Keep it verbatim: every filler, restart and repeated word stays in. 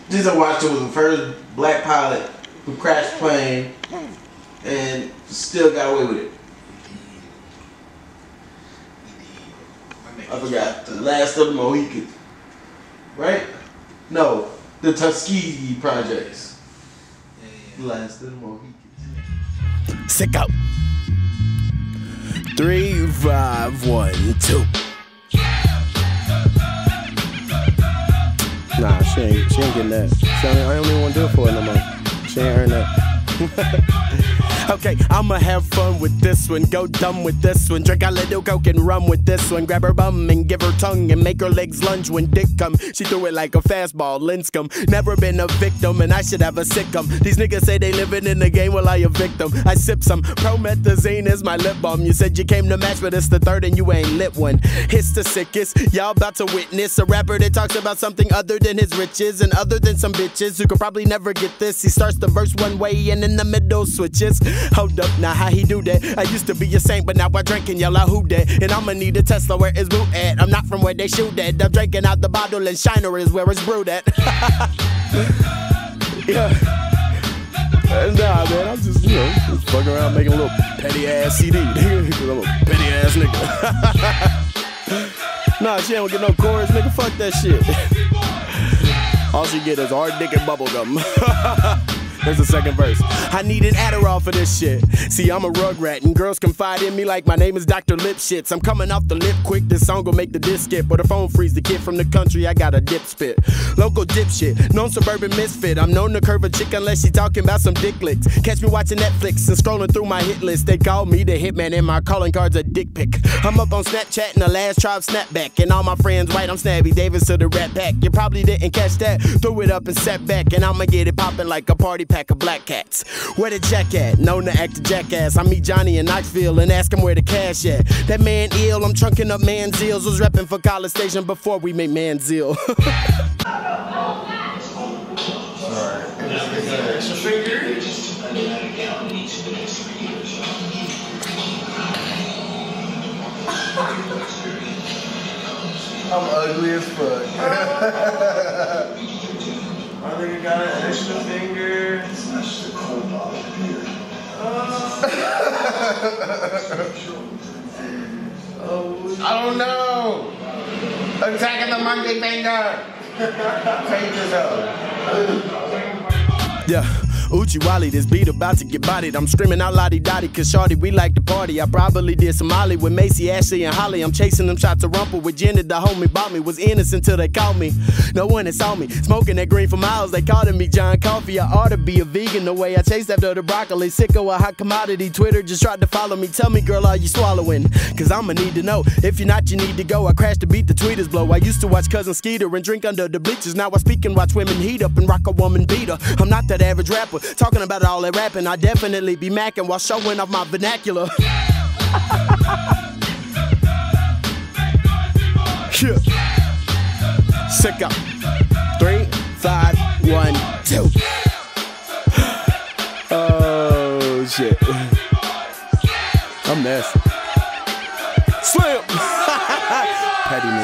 Denzel Washington was the first black pilot who crashed a plane and still got away with it. I forgot. The Last of the Mohicans. Right? No. The Tuskegee Projects. The Last of the Mohicans. Sicko. Three, five, one, two. Nah, she ain't, she ain't getting that. She ain't, I don't even want to do it for her no more. She ain't earned that. Okay, I'ma have fun with this one, go dumb with this one, drink a little coke and rum with this one, grab her bum and give her tongue and make her legs lunge when dick come. She threw it like a fastball, Linscomb. Never been a victim and I should have a sitcom. These niggas say they living in the game while I a victim. I sip some promethazine is my lip balm. You said you came to match, but it's the third and you ain't lit one. It's the sickest, y'all about to witness a rapper that talks about something other than his riches and other than some bitches who could probably never get this. He starts the verse one way and in the middle switches. Hold up, now how he do that? I used to be a saint, but now I drink and yell out who that? And I'ma need a Tesla where it's boot at. I'm not from where they shoot at. I'm drinking out the bottle and Shiner is where it's brewed at. Yeah. Nah, man, I'm just, you know, just fucking around making a little petty ass C D. Cause I'm a petty ass nigga. Nah, she ain't gonna get no chorus, nigga. Fuck that shit. All she get is hard dick and bubblegum. There's the second verse. I need an Adderall for this shit. See, I'm a rugrat and girls confide in me like my name is Doctor Lipshits. I'm coming off the lip quick, this song gon' make the disc skip. Or the phone freeze, the kid from the country, I got a dip spit. Local dipshit, known suburban misfit. I'm known to curve a chick unless she talking about some dick licks. Catch me watching Netflix and scrolling through my hit list. They call me the hitman and my calling card's a dick pic. I'm up on Snapchat and the last tribe snapback. And all my friends right, I'm Snabby Davis to the Rat Pack. You probably didn't catch that, threw it up and sat back. And I'ma get it poppin' like a party pack of black cats. Where the jack at? Known to act a jackass. I meet Johnny in Knoxville and ask him where the cash at. That man ill, I'm trunking up Manziels. Was reppin' for College Station before we made Manziel. Sorry. Extra finger. I'm ugly as fuck. My nigga got an extra finger. Oh, I don't know. Attacking the monkey finger. Take this out. Yeah. Uchi Wally, this beat about to get bodied. I'm screaming out lottie dotty, cause shorty, we like to party. I probably did some Molly with Macy, Ashley, and Holly. I'm chasing them shots of rumple with Jenny, the homie bought me. Was innocent till they caught me. No one that saw me. Smoking that green for miles, they called me John Coffee. I ought to be a vegan the way I chased after the broccoli. Sick of a hot commodity. Twitter just tried to follow me. Tell me, girl, are you swallowing? Cause I'ma need to know. If you're not, you need to go. I crashed to beat the tweeters blow. I used to watch Cousin Skeeter and drink under the bleachers. Now I speak and watch women heat up and rock a woman beater. I'm not that average rapper. Talking about all that rapping, I definitely be macking while showing off my vernacular. Yeah. Sick up. Three, five, one, two. Oh shit. I'm nasty. Slim. Petty nigga.